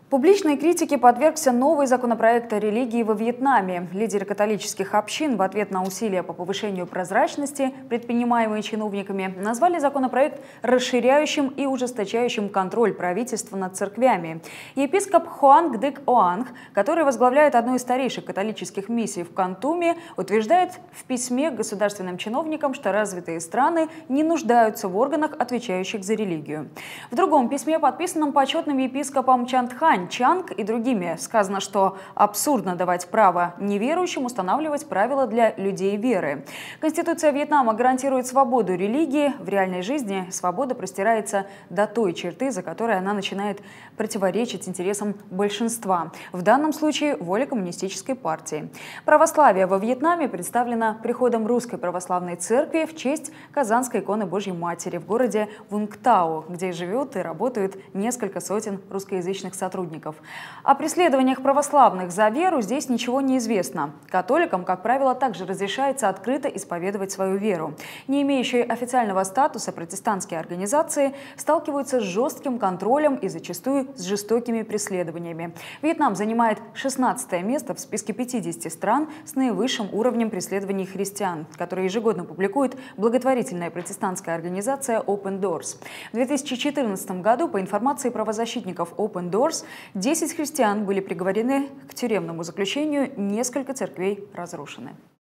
Публичной критике подвергся новый законопроект о религии во Вьетнаме. Лидеры католических общин в ответ на усилия по повышению прозрачности, предпринимаемые чиновниками, назвали законопроект расширяющим и ужесточающим контроль правительства над церквями. Епископ Хуанг Дык Оанг, который возглавляет одну из старейших католических миссий в Кантуме, утверждает в письме государственным чиновникам, что развитые страны не нуждаются в органах, отвечающих за религию. В другом письме, подписанном почетным епископом Чантхань Чанг и другими, сказано, что абсурдно давать право неверующим устанавливать правила для людей веры. Конституция Вьетнама гарантирует свободу религии. В реальной жизни свобода простирается до той черты, за которой она начинает противоречить интересам большинства. В данном случае воле коммунистической партии. Православие во Вьетнаме представлено приходом Русской Православной Церкви в честь Казанской иконы Божьей Матери в городе Вунгтау, где живет и работают несколько сотен русскоязычных сотрудников. О преследованиях православных за веру здесь ничего не известно. Католикам, как правило, также разрешается открыто исповедовать свою веру. Не имеющие официального статуса протестантские организации сталкиваются с жестким контролем и зачастую с жестокими преследованиями. Вьетнам занимает 16-е место в списке 50 стран с наивысшим уровнем преследований христиан, которые ежегодно публикует благотворительная протестантская организация Open Doors. В 2014 году, по информации правозащитников Open Doors, 10 христиан были приговорены к тюремному заключению, несколько церквей разрушены.